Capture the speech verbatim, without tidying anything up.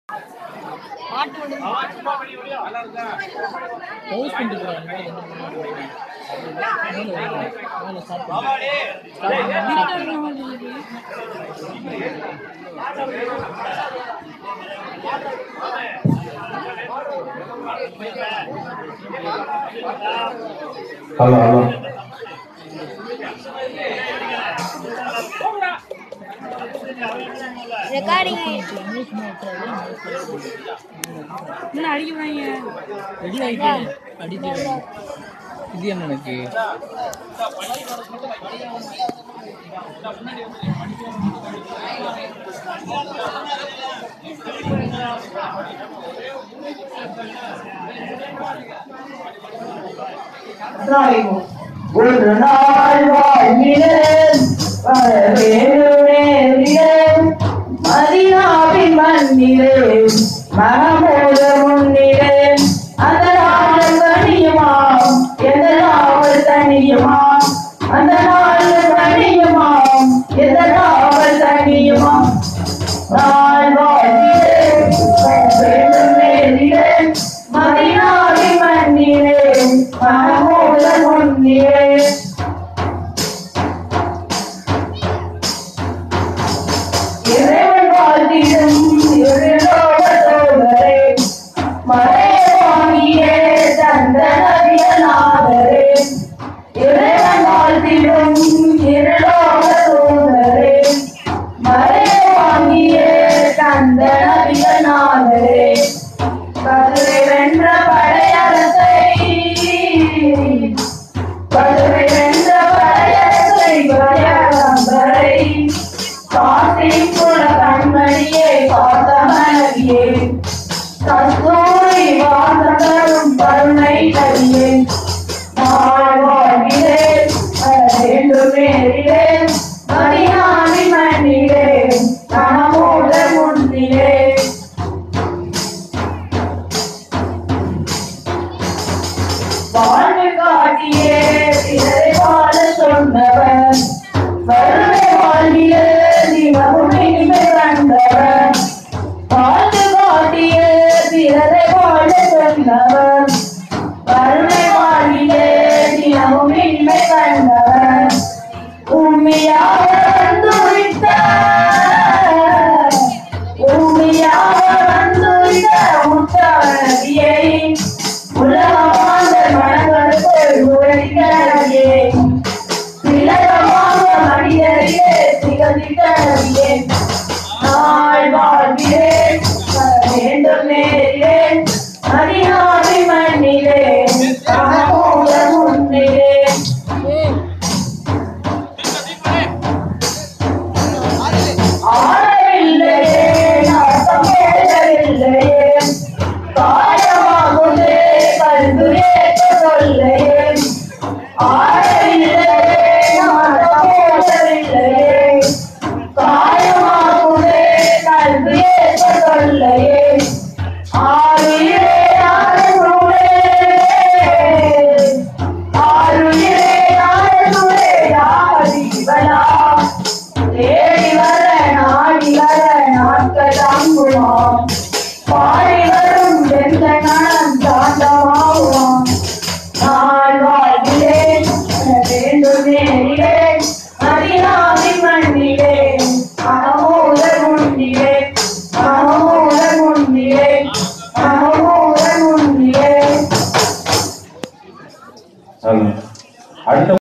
hello hello recording என்ன அடிக்கிறாங்க ready ஆயிட்டு அடிக்கிறாங்க இது என்ன எனக்கு ஒரு நாள் வாழ்கிறேன் மதினாவின் மண்ணிலே மகமோத முன்னிலே அந்த நாள் தனியுமா எந்த நாவல் தனியுமா அந்த நாள் தனியுமா எந்த நாவல் தனியுமா நாள் வாழ்கிறேன் மதினாவின் மண்ணிலே மகமோத முன்னிலே இறைவன் வாழ்த்திடும் இருளோட சோதரே மறைய வாங்கியே தந்த நபியநாதரே இறைவன் வாழ்த்திடும் இருளோட சோதரே மறைய வாங்கியே தந்த நபியநாதரே கதுரை வென்ற படையரசை கதுரை வென்ற படையரசை படையரசரை காசி குல கண்மணியே காத்தமனவியே கஸ்தூரி வாசகரும் கருணை நதியே நாள் வாழ்கிறேன் வேண்டுமேறிலே மதியானி மண்ணிலே கனமோட முன்னிலே வாழ்வு காட்டியே பிறரை வாழ சொன்னவன் வறுமை வாழ்விலே தினமுனிமை கண்டவன் வாழ்வு காட்டியே பிறரை வாழ சொன்னவன் வறுமை வாழ்விலே தினமுனிமை கண்டவன் உண்மையாக வந்துவிட்ட உண்மையாக வந்துவிட்ட முத்தாரதியை உலகமான மனங்களுக்குள் உரைக்கிறே திலகமாக மனிதரையே திகழ்கிறே நாள் வாழ்கிறேன் வேண்டும் நேரிலேன் மதினாவி மண்ணிலே கனமோட முன்னிலே ஆடவில்லையே நாட்டம் கேட்கவில்லையே காயமாகுதே கல்வியேற்ற சொல்லையே ஆடவில்லையே நாட்டம் கேட்கவில்லையே காயமாகுதே கல்வியேற்ற சொல்லையே ஆறுயிரே ஆறுமுகே ஆறுயிரே ஆறுமுகே யாவதிவலா தேடி வர நாடி வர நாட்கள் தாங்குவான் பாடி வரும் எந்த கணம் சாந்தமாகுவான் நாள் வாழ்கிறேன் வேண்டுமேறிலே மதினாவின் மண்ணிலே மகமோத முன்னிலே மகமோத முன்னிலே மகமோத முன்னிலே அடுத்த